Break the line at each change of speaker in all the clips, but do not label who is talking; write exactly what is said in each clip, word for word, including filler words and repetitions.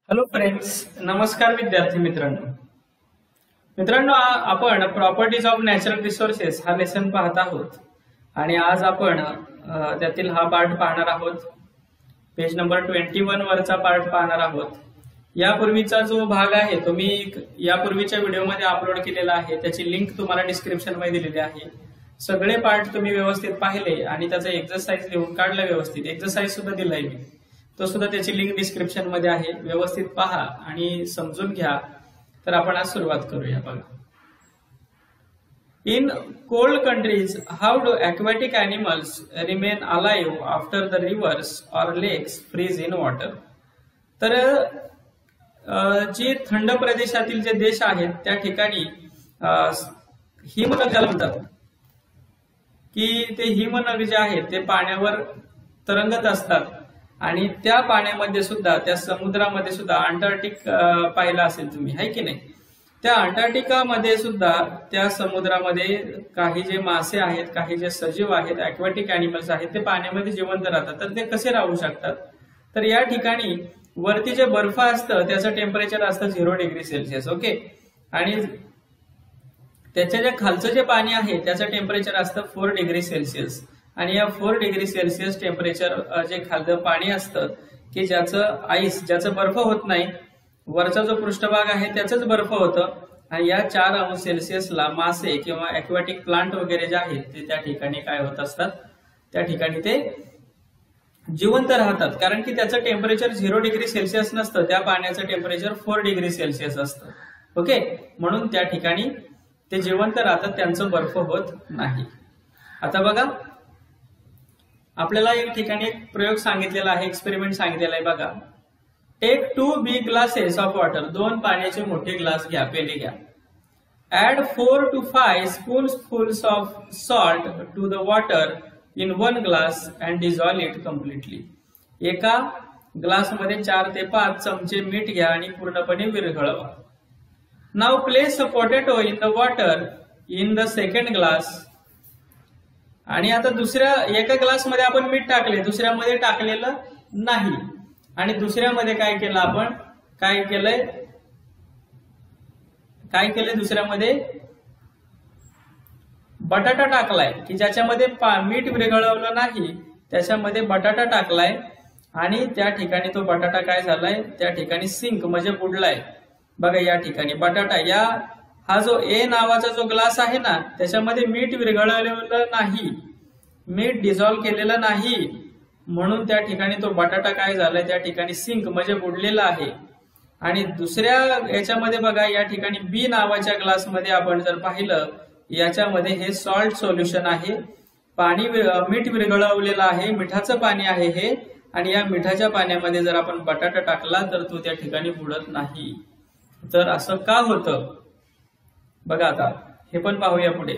Hello friends, नमस्कार विद्यार्थी मित्रांनो. मित्रांनो आपण प्रॉपर्टीज ऑफ नॅचरल रिसोर्सेस हा लेसन पाहत आहोत आणि आज आपण त्यातील हा पार्ट पाहणार आहोत. पेज नंबर ट्वेंटी वन वरचा पार्ट पाहणार आहोत. यापूर्वीचा जो भाग आहे तो मी यापूर्वीच्या व्हिडिओमध्ये अपलोड केलेला आहे, त्याची लिंक तुम्हाला डिस्क्रिप्शन मध्ये दिलेली आहे. सगळे पार्ट तुम्ही व्यवस्थित पाहिले आणि त्याचा एक्सरसाइज लिहून काढला. व्यवस्थित एक्सरसाइज सुद्धा दिलाय मी, तो सुद्धा त्याची लिंक डिस्क्रिप्शन मध्ये आहे. व्यवस्थित पहा आणि समजून घ्या. तर आपण आज सुरुवात करूया. बघा, in cold countries how do aquatic animals remain alive after the rivers or lakes freeze in water. तर जे थंड प्रदेशातील जे देश आहेत त्या ठिकाणी हिमनद्या म्हणतात की ते हिमनदी जे आहेत ते पाण्यावर तरंगत असतात आणि त्या पाण्यामध्ये सुद्धा, त्या समुद्रामध्ये सुद्धा, अंटार्क्टिक पाहिला असेल तुम्ही, है की नाही, त्या अंटार्क्टिकामध्ये सुद्धा त्या समुद्रामध्ये काही जे मासे आहेत, काही जे सजीव आहेत, अॅक्वॅटिक अॅनिमल्स आहेत, ते पाण्यामध्ये जिवंत राहतात. तर ते कसे राहू शकतात? तर या ठिकाणी वरती जे बर्फ असतं त्याचं टेम्परेचर असतं झिरो डिग्री सेल्सिअस. ओके, आणि त्याच्या जे खालचं जे पाणी आहे त्याचं टेम्परेचर असतं फोर डिग्री सेल्सिअस. आणि या फोर डिग्री सेल्सिअस टेम्परेचर जे खालचं पाणी असतं की ज्याचं आईस, ज्याचं बर्फ होत नाही, वरचा जो पृष्ठभाग आहे त्याचंच बर्फ होतं. आणि या चार अंश सेल्सिअसला मासे किंवा अॅक्वॅटिक प्लांट वगैरे जे आहेत ते त्या ठिकाणी काय होत असतात, त्या ठिकाणी ते जिवंत राहतात. कारण की त्याचं टेम्परेचर झिरो डिग्री सेल्सिअस नसतं, त्या पाण्याचं टेम्परेचर फोर डिग्री सेल्सिअस असतं. ओके, म्हणून त्या ठिकाणी ते जिवंत राहतात, त्यांचं बर्फ होत नाही. आता बघा, आपल्याला एक ठिकाणी एक प्रयोग सांगितलेला आहे, एक्सपेरिमेंट सांगितलेला आहे. बघा, take two big glasses of water. दोन पाण्याचे मोठे ग्लास घ्या, पेले घ्या. Add four to five spoonsfuls of salt to the water in one glass and dissolve it completely. एका ग्लासमध्ये चार ते पाच चमचे मीठ घ्या आणि पूर्णपणे विरघळवा. Now place a potato in the water in the second glass. आणि आता दुसऱ्या एका ग्लासमध्ये आपण मीठ टाकले, दुसऱ्यामध्ये टाकलेलं नाही. आणि दुसऱ्यामध्ये काय केलं आपण, काय केलंय काय केलंय दुसऱ्यामध्ये बटाटा टाकलाय की ज्याच्यामध्ये मीठ विरघळवलं नाही, त्याच्यामध्ये बटाटा टाकलाय आणि त्या ठिकाणी तो बटाटा काय झालाय, त्या ठिकाणी सिंक म्हणजे बुडलाय. बघा, या ठिकाणी बटाटा, या हा जो ए नावाचा जो ग्लास आहे ना त्याच्यामध्ये मीठ विरघळवलेलं नाही, मीठ डिझॉल्व केलेलं नाही, म्हणून त्या ठिकाणी तो बटाटा काय झालाय, त्या ठिकाणी सिंक म्हणजे बुडलेला आहे. आणि दुसऱ्या याच्यामध्ये बघा, या ठिकाणी बी नावाच्या ग्लासमध्ये आपण जर पाहिलं, याच्यामध्ये हे सॉल्ट सोल्युशन आहे, पाणी मीठ विरघळवलेलं आहे, मिठाचं पाणी आहे हे. आणि या मिठाच्या पाण्यामध्ये जर आपण बटाटा टाकला तर तो त्या ठिकाणी बुडत नाही. तर असं का होतं बघा. आता हे पण पाहूया पुढे.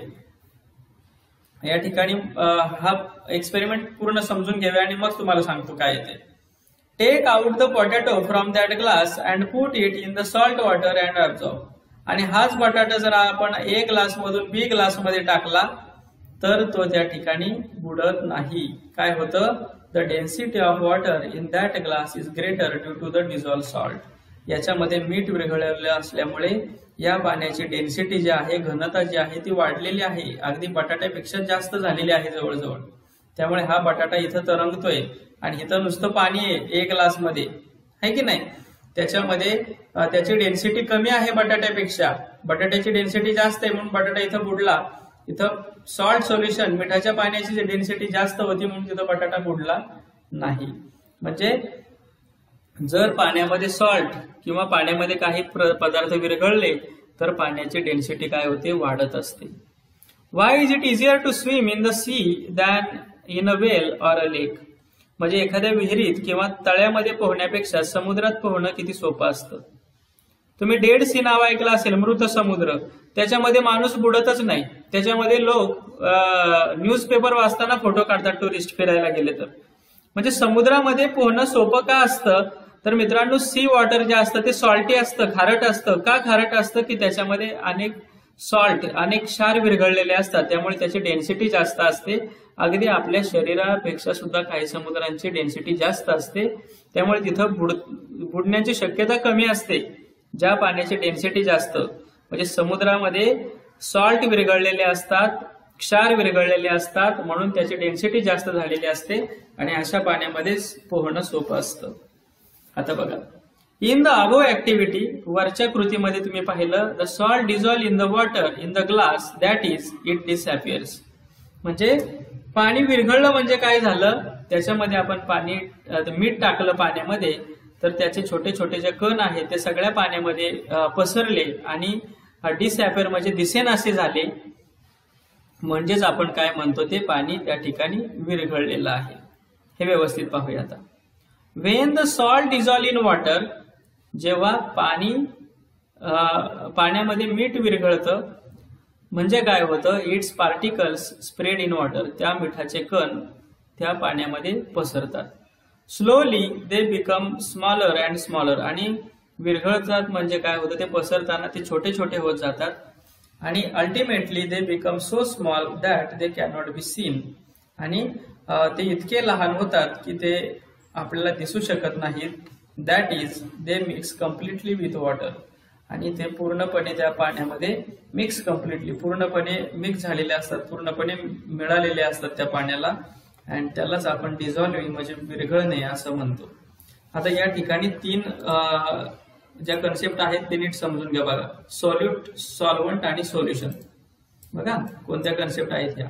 या ठिकाणी हा एक्सपेरिमेंट पूर्ण समजून घ्यावे आणि मग तुम्हाला सांगतो काय येते. Take out the potato from that glass and put it in the salt water and observe. आणि हाच बटाटा जर आपण ए ग्लास मधून बी ग्लास मध्ये टाकला तर तो त्या ठिकाणी बुडत नाही. काय होतं, the density of water in that glass is greater due to the dissolve salt. याच्यामध्ये मीठ विरघळलेलं असल्यामुळे या पाण्याची डेन्सिटी जी आहे, घनता जी आहे ती वाढलेली आहे, अगदी बटाट्यापेक्षा जास्त झालेली आहे जवळजवळ. त्यामुळे हा बटाटा इथं तरंगतोय आणि इथं नुसतं पाणी आहे एक ग्लास मध्ये, है की नाही. त्याच्यामध्ये त्याची डेन्सिटी कमी आहे बटाट्यापेक्षा, बटाट्याची डेन्सिटी जास्त आहे म्हणून बटाटा इथं बुडला. इथं सॉल्ट सोल्युशन, मिठाच्या पाण्याची डेन्सिटी जास्त होती म्हणून तिथं बटाटा बुडला नाही. म्हणजे जर पाण्यामध्ये सॉल्ट किंवा पाण्यामध्ये काही पदार्थ विरघळले तर पाण्याची डेन्सिटी काय होते, वाढत असते. Why is it easier to swim in the sea than in a well or a lake. म्हणजे एखाद्या विहिरीत किंवा तळ्यामध्ये पोहण्यापेक्षा समुद्रात पोहणं किती सोपं असतं. तुम्ही डेड सी नाव ऐकलं असेल, मृत समुद्र. त्याच्यामध्ये माणूस बुडतच नाही, त्याच्यामध्ये लोक न्यूजपेपर वाचताना फोटो काढतात टुरिस्ट फिरायला गेले तर. म्हणजे समुद्रामध्ये पोहणं सोपं का असतं तर मित्रांनो, सी वॉटर जे असतं ते सॉल्टी असतं, खारट असतं. का खारट असतं की त्याच्यामध्ये अनेक सॉल्ट अनेक क्षार विरघळलेले असतात, त्यामुळे त्याची डेन्सिटी जास्त असते. अगदी आपल्या शरीरापेक्षा सुद्धा काही समुद्रांची डेन्सिटी जास्त असते, त्यामुळे तिथं बुड बुडण्याची शक्यता कमी असते ज्या पाण्याची डेन्सिटी जास्त. म्हणजे समुद्रामध्ये सॉल्ट विरघळलेले असतात, क्षार विरघळलेले असतात, म्हणून त्याची डेन्सिटी जास्त झालेली असते आणि अशा पाण्यामध्ये पोहणं सोपं असतं. आता बघा, इन द अबोव ऍक्टिव्हिटी, वरच्या कृतीमध्ये तुम्ही पाहिलं, the salt dissolve in the water in the glass that is it disappears. म्हणजे पाणी विरघळलं म्हणजे काय झालं, त्याच्यामध्ये आपण पाणी मीठ टाकलं पाण्यामध्ये, तर त्याचे छोटे छोटे जे कण आहेत ते सगळ्या पाण्यामध्ये पसरले आणि डिसअपियर म्हणजे दिसेनासे झाले. म्हणजेच आपण काय म्हणतो, ते पाणी त्या ठिकाणी विरघळलेलं आहे. हे व्यवस्थित पाहूया आता. When the salt dissolve in water, जेव्हा पाणी पाण्यामध्ये मीठ विरघळतं म्हणजे काय होतं, its particles spread in water, त्या मिठाचे कण त्या पाण्यामध्ये पसरतात. Slowly they become smaller and smaller, आणि विरघळतात म्हणजे काय होतं, ते पसरताना ते छोटे छोटे होत जातात आणि ultimately they become so small that they cannot be seen, आणि ते इतके लहान होतात की ते आपल्याला दिसू शकत नाहीत. That is they mix completely with water, आणि ते पूर्णपणे त्या पाण्यामध्ये मिक्स कम्प्लिटली पूर्णपणे मिक्स झालेले असतात, पूर्णपणे मिळालेले असतात त्या पाण्याला, आणि त्यालाच आपण डिझॉल्विंग म्हणजे विरघळणे असं म्हणतो. आता या ठिकाणी तीन ज्या कन्सेप्ट आहेत ते नीट समजून घ्या बघा. सॉल्यूट, सॉल्व्हंट आणि सोल्युशन. बघा कोणत्या कन्सेप्ट आहेत ह्या.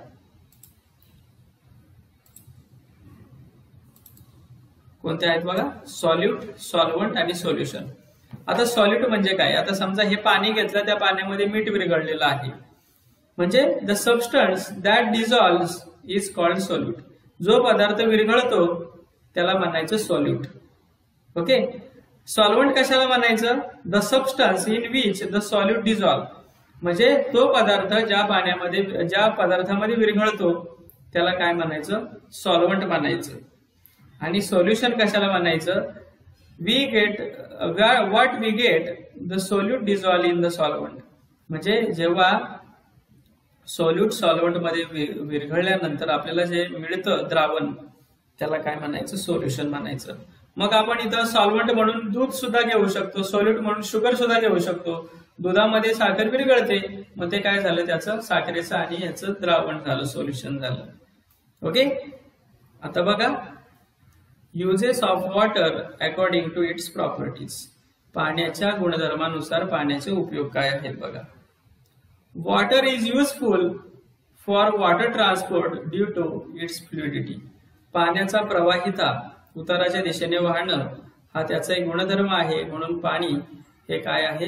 कोणत्या आहेत बघा, सॉल्यूट, सॉल्व्हंट आणि सोल्युशन. आता सॉल्यूट म्हणजे काय, आता समजा हे पाणी घेतलं, त्या पाण्यामध्ये मीठ विरघळलेलं आहे, म्हणजे the substance that dissolves is called solute. जो पदार्थ विरघळतो त्याला म्हणायचं सॉल्यूट. ओके. सॉल्व्हंट कशाला म्हणायचं, the substance in which the solute dissolve, म्हणजे तो पदार्थ ज्या पाण्यामध्ये ज्या पदार्थामध्ये विरघळतो त्याला काय म्हणायचं, सॉल्व्हंट म्हणायचं. आणि सोल्युशन कशाला म्हणायचं, we get what we get the solute dissolve in the solvent, म्हणजे जेव्हा सोल्यूट सॉल्व्हंट मध्ये विरघळल्यानंतर आपल्याला जे मिळतं द्रावण त्याला काय म्हणायचं, सोल्युशन म्हणायचं. मग आपण इथं सॉल्व्हंट म्हणून दूध सुद्धा घेऊ शकतो, सोल्यूट म्हणून शुगर सुद्धा घेऊ शकतो. दुधामध्ये साखर विरघळते, मग ते काय झालं, त्याचं साखरेचं आणि याचं द्रावण झालं, सोल्युशन झालं. ओके. आता बघा, uses of water according to its properties, पाण्याच्या गुणधर्मानुसार पाण्याचे उपयोग काय आहेत बघा. Water is useful for water transport due to its fluidity, पाण्याचा प्रवाहिता, उताराच्या दिशेने वाहणं हा त्याचा एक गुणधर्म आहे, म्हणून पाणी हे काय आहे,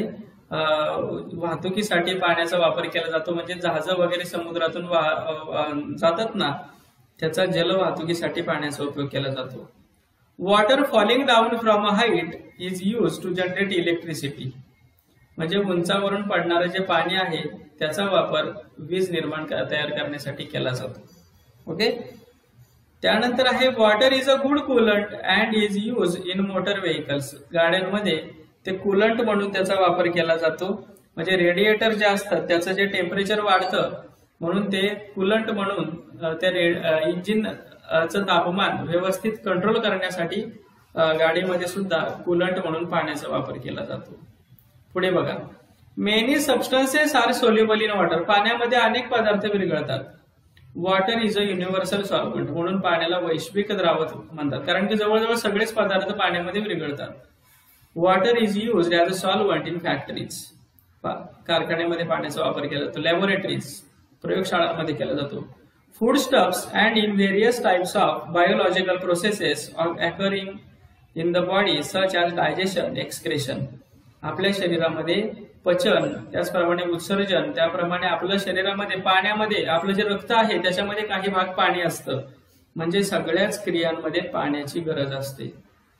वाहतुकीसाठी पाण्याचा वापर केला जातो. म्हणजे जहाज वगैरे समुद्रातून जातात ना, त्याचा जल वाहतुकीसाठी पाण्याचा उपयोग केला जातो. Water falling down from a height is use to generate electricity, म्हणजे उंचावरून पडणारं जे पाणी आहे त्याचा वापर वीज निर्माण तयार करण्यासाठी केला जातो. ओके. त्यानंतर आहे water is a good coolant and is use in motor vehicles, गाड्यांमध्ये ते कूलंट म्हणून त्याचा वापर केला जातो. म्हणजे रेडिएटर जे असतात त्याचं जे टेम्परेचर वाढतं म्हणून ते कूलंट म्हणून त्या इंजिनचं तापमान व्यवस्थित कंट्रोल करण्यासाठी गाडीमध्ये सुद्धा कूलंट म्हणून पाण्याचा वापर केला जातो. पुढे बघा, many substances are soluble in water, पाण्यामध्ये अनेक पदार्थ विरघळतात. Water is a universal solvent, म्हणून पाण्याला वैश्विक द्रावक म्हणतात, कारण की जवळजवळ सगळेच पदार्थ पाण्यामध्ये विरघळतात. Water is used as a solvent in factories, कारखान्यामध्ये पाण्याचा वापर केला जातो. लॅबोरेटरीज, प्रयोगशाळांमध्ये केला जातो. Foodstuffs and in various types of biological processes occurring in the body such as digestion, excretion, आपल्या शरीरामध्ये पचन, त्याचप्रमाणे उत्सर्जन, त्याप्रमाणे आपल्या शरीरामध्ये पाण्यामध्ये आपलं जे रक्त आहे त्याच्यामध्ये काही भाग पाणी असतं, म्हणजे सगळ्याच क्रियांमध्ये पाण्याची गरज असते.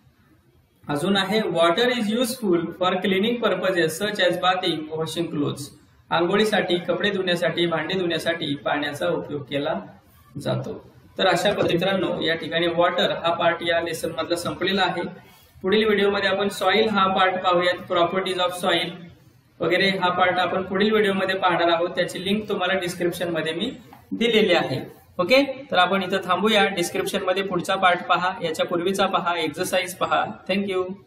अजून आहे water is useful for cleaning purposes such as bathing, washing clothes, आंघोळीसाठी, कपडे धुण्यासाठी, भांडे धुण्यासाठी पाण्याचा उपयोग केला जातो. तर अशा पद्धतीनं या ठिकाणी वॉटर हा पार्ट या लेसन मधला संपलेला आहे. पुढील व्हिडिओमध्ये आपण सॉइल हा पार्ट पाहूयात, प्रॉपर्टीज ऑफ सॉइल. वगैरे हा पार्ट आपण पुढील व्हिडिओमध्ये पाहणार आहोत. त्याची लिंक तुम्हाला डिस्क्रिप्शन मध्ये मी दिलेली आहे. ओके, तर आपण इथं थांबूया. डिस्क्रिप्शन मध्ये पुढचा पार्ट पहा, याच्या पूर्वीचा पहा, एक्सरसाइज पहा. थँक्यू.